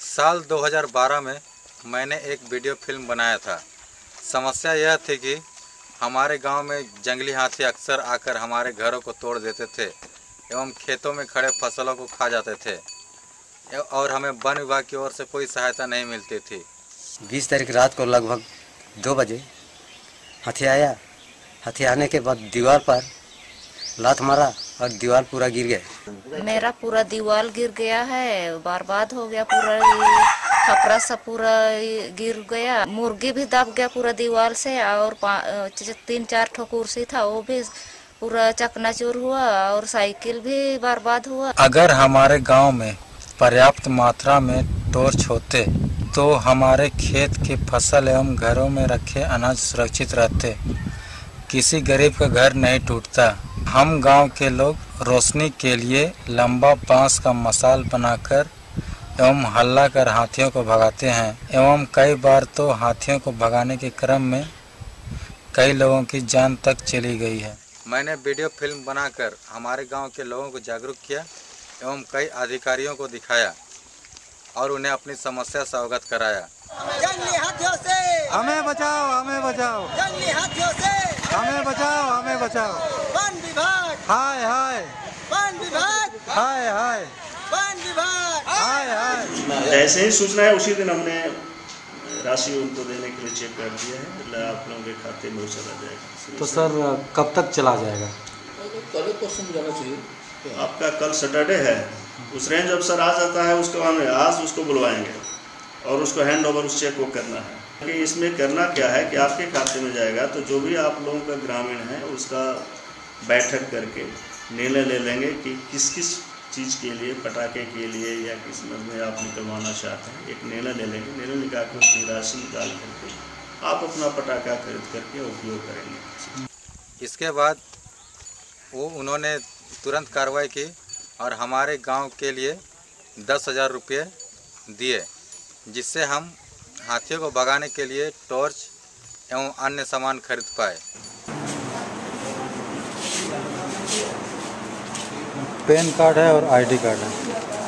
साल 2012 में मैंने एक वीडियो फिल्म बनाया था। समस्या यह थी कि हमारे गांव में जंगली हाथी अक्सर आकर हमारे घरों को तोड़ देते थे एवं खेतों में खड़े फसलों को खा जाते थे और हमें वन विभाग की ओर से कोई सहायता नहीं मिलती थी। 20 तारीख रात को लगभग 2 बजे हाथी आया। हाथी आने के बाद दीवार पर लात मारा और दीवार पूरा गिर गया। मेरा पूरा दीवार गिर गया है, बर्बाद हो गया पूरा, खपरा सा पूरा गिर गया। मुर्गी भी दब गया पूरा दीवार से और 3-4 ठो कुर्सी था वो भी पूरा चकनाचूर हुआ और साइकिल भी बर्बाद हुआ। अगर हमारे गांव में पर्याप्त मात्रा में टॉर्च होते तो हमारे खेत की फसल एवं घरों में रखे अनाज सुरक्षित रहते, किसी गरीब का घर नहीं टूटता। हम गांव के लोग रोशनी के लिए लंबा बांस का मसाल बनाकर एवं हल्ला कर हाथियों को भगाते हैं एवं कई बार तो हाथियों को भगाने के क्रम में कई लोगों की जान तक चली गई है। मैंने वीडियो फिल्म बनाकर हमारे गांव के लोगों को जागरूक किया एवं कई अधिकारियों को दिखाया और उन्हें अपनी समस्या से अवगत कराया। जंगली हाथियों से हमें बचाओ, हमें बचाओ, जंगली हाथियों से हमें बचाओ, हमें बचाओ। वन विभाग हाय हाय, वन विभाग हाय हाय, वन विभाग हाय हाय। जैसे ही सूचना है उसी दिन हमने राशि उनको देने के लिए चेक कर दिया है, मतलब आप लोगों के खाते में चला जाएगा। तो सर कब तक चला जाएगा? कल परसों जाना चाहिए। आपका कल सैटरडे है, उस रेंज अफसर आ जाता है, उसके बाद आज उसको बुलवाएंगे और उसको हैंड ओवर उस चेक को करना है। कि इसमें करना क्या है कि आपके खाते में जाएगा तो जो भी आप लोगों का ग्रामीण है उसका बैठक करके निर्णय ले लेंगे कि किस किस चीज़ के लिए, पटाखे के लिए या किस में आप निकलवाना चाहते हैं। एक निर्णय ले लेंगे, निर्णय निकाल के उसकी राशि निकाल करके आप अपना पटाखा खरीद करके उपयोग करेंगे। इसके बाद उन्होंने तुरंत कार्रवाई की और हमारे गांव के लिए 10,000 रुपये दिए, जिससे हम हाथियों को भगाने के लिए टॉर्च एवं अन्य सामान खरीद पाए। पैन कार्ड है और आईडी कार्ड है।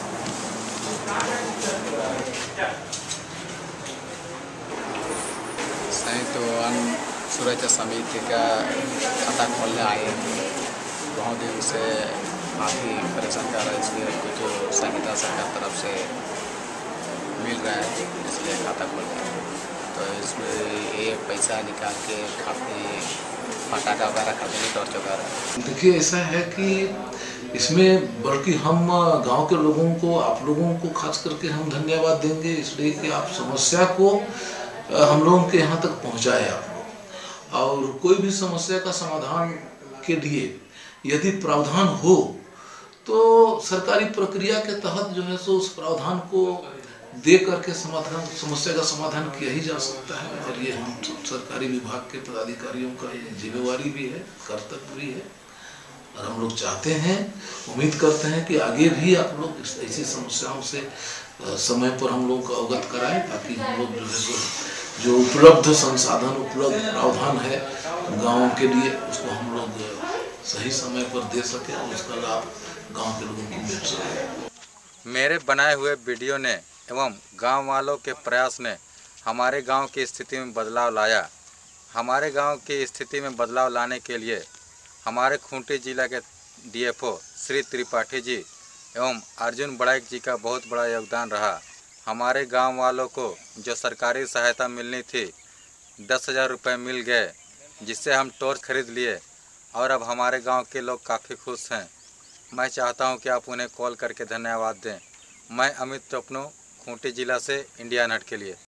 संयुक्त वन सुरक्षा समिति का खाता खोलने आए थे। बहुत दिन से काफ़ी परेशान कर रहा है, इसलिए कुछ सहायता सरकार तरफ से मिल रहा है, इसलिए खाता खोल रहा है। तो इसमें ये पैसा निकाल के काफ़ी पटाखा वगैरह खरीदने, टॉर्च वगैरह। देखिए ऐसा है कि इसमें बल्कि हम गांव के लोगों को, आप लोगों को खास करके हम धन्यवाद देंगे, इसलिए कि आप समस्या को हम लोगों के यहाँ तक पहुँचाए आप लोग। और कोई भी समस्या का समाधान के लिए यदि प्रावधान हो तो सरकारी प्रक्रिया के तहत जो है सो उस प्रावधान को दे करके समस्या का समाधान किया ही जा सकता है। और ये हम सरकारी विभाग के पदाधिकारियों का ये जिम्मेवारी भी है, कर्तव्य भी है। और हम लोग चाहते हैं, उम्मीद करते हैं कि आगे भी आप लोग ऐसी समस्याओं से समय पर हम लोगों को अवगत कराएं, ताकि हम लोग जो है जो उपलब्ध संसाधन, उपलब्ध प्रावधान है गाँव के लिए, उसको हम लोग सही समय पर दे सकें और उसका लाभ गाँव के लोगों को मिल सके। मेरे बनाए हुए वीडियो ने एवं गांव वालों के प्रयास ने हमारे गांव की स्थिति में बदलाव लाया। हमारे गांव की स्थिति में बदलाव लाने के लिए हमारे खूंटी जिला के डीएफओ श्री त्रिपाठी जी एवं अर्जुन बड़ाइक जी का बहुत बड़ा योगदान रहा। हमारे गांव वालों को जो सरकारी सहायता मिलनी थी 10,000 रुपये मिल गए, जिससे हम टॉर्च खरीद लिए और अब हमारे गांव के लोग काफ़ी खुश हैं। मैं चाहता हूं कि आप उन्हें कॉल करके धन्यवाद दें। मैं अमित टोपनो, खूंटी जिला से इंडिया नेट के लिए।